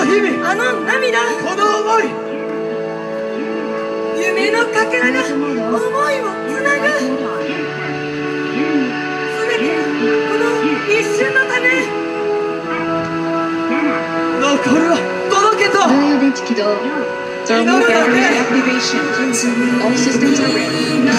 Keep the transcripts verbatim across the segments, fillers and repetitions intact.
日々、 あの涙、 この思い、 夢のかけらが思いをつなぐ。すべてこの一瞬のため。 残るは届けと同様電池起動。Thermal battery activation. All systems are ready.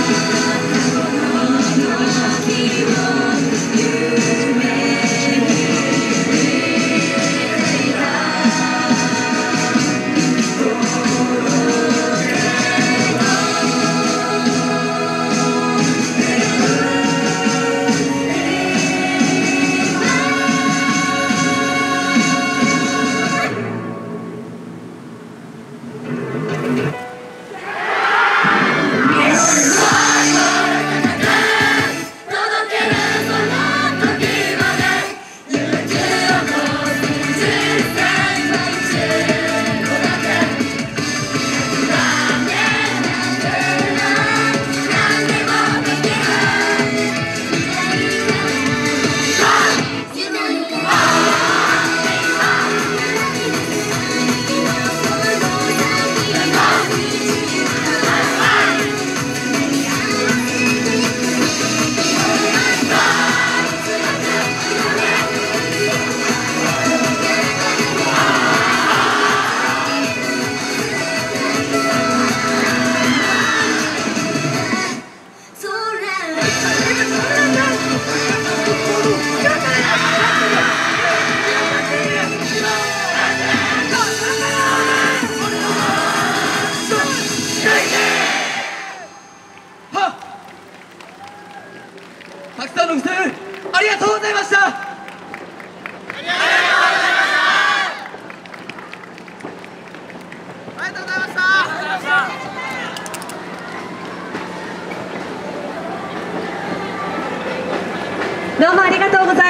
たくさんのご声援ありがとうございました。ありがとうございました。 どうもありがとうございました。